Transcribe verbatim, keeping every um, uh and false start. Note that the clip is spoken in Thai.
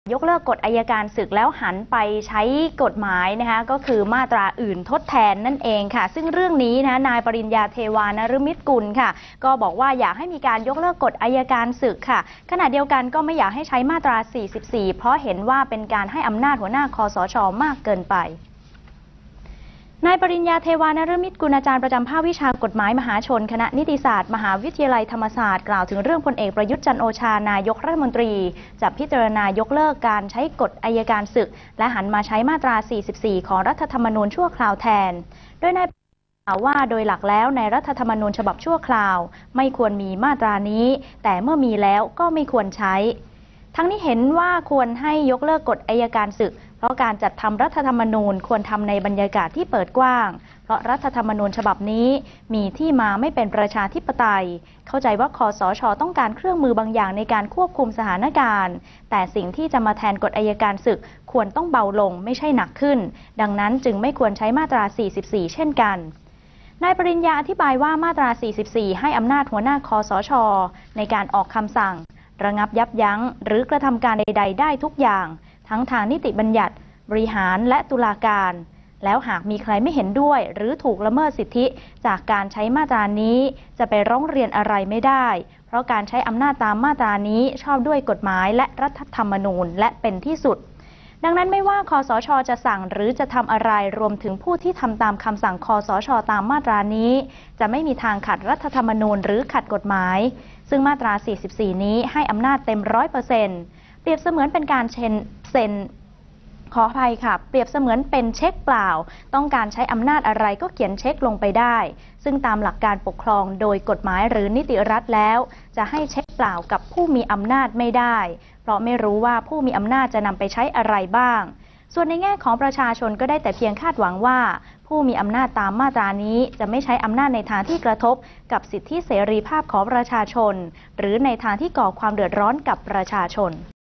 ยกเลิกกฎอัยการศึกแล้วหันไปใช้กฎหมายนะคะก็คือมาตราอื่นทดแทนนั่นเองค่ะซึ่งเรื่องนี้นะนายปริญญาเทวานฤมิตกุลค่ะก็บอกว่าอยากให้มีการยกเลิกกฎอัยการศึกค่ะขณะเดียวกันก็ไม่อยากให้ใช้มาตราสี่สิบสี่เพราะเห็นว่าเป็นการให้อำนาจหัวหน้าคสช.มากเกินไปนายปริญญาเทวานฤมิตกุลอาจารย์ประจำภาควิชากฎหมายมหาชนคณะนิติศาสตร์มหาวิทยาลัยธรรมศาสตร์กล่าวถึงเรื่องพลเอกประยุทธ์จันทร์โอชานายกรัฐมนตรีจะพิจารณายกเลิกการใช้กฎอัยการศึกและหันมาใช้มาตราสี่สิบสี่ของรัฐธรรมนูญชั่วคราวแทนโดยนายกล่าวว่าโดยหลักแล้วในรัฐธรรมนูญฉบับชั่วคราวไม่ควรมีมาตรานี้แต่เมื่อมีแล้วก็ไม่ควรใช้ทั้งนี้เห็นว่าควรให้ยกเลิกกฎอัยการศึกเพราะการจัดทำรัฐธรรมนูญควรทำในบรรยากาศที่เปิดกว้างเพราะรัฐธรรมนูญฉบับนี้มีที่มาไม่เป็นประชาธิปไตยเข้าใจว่าคสช.ต้องการเครื่องมือบางอย่างในการควบคุมสถานการณ์แต่สิ่งที่จะมาแทนกฎอัยการศึกควรต้องเบาลงไม่ใช่หนักขึ้นดังนั้นจึงไม่ควรใช้มาตราสี่สิบสี่เช่นกันนายปริญญาอธิบายว่ามาตราสี่สิบสี่ให้อำนาจหัวหน้าคสช.ในการออกคำสั่งระงับยับยั้งหรือกระทำการใดๆได้ทุกอย่างทั้งทางนิติบัญญัติบริหารและตุลาการแล้วหากมีใครไม่เห็นด้วยหรือถูกละเมิดสิทธิจากการใช้มาตรานี้จะไปร้องเรียนอะไรไม่ได้เพราะการใช้อำนาจตามมาตรานี้ชอบด้วยกฎหมายและรัฐธรรมนูญและเป็นที่สุดดังนั้นไม่ว่าคสช.จะสั่งหรือจะทำอะไรรวมถึงผู้ที่ทำตามคำสั่งคสช.ตามมาตรานี้จะไม่มีทางขัดรัฐธรรมนูญหรือขัดกฎหมายซึ่งมาตราสี่สิบสี่นี้ให้อำนาจเต็ม ร้อยเปอร์เซ็นต์ เปรียบเสมือนเป็นการเซ็นขออภัยค่ะเปรียบเสมือนเป็นเช็คเปล่าต้องการใช้อำนาจอะไรก็เขียนเช็คลงไปได้ซึ่งตามหลักการปกครองโดยกฎหมายหรือนิติรัฐแล้วจะให้เช็คเปล่ากับผู้มีอำนาจไม่ได้เพราะไม่รู้ว่าผู้มีอำนาจจะนำไปใช้อะไรบ้างส่วนในแง่ของประชาชนก็ได้แต่เพียงคาดหวังว่าผู้มีอำนาจตามมาตรานี้จะไม่ใช้อำนาจในทางที่กระทบกับสิทธิเสรีภาพของประชาชนหรือในทางที่ก่อความเดือดร้อนกับประชาชน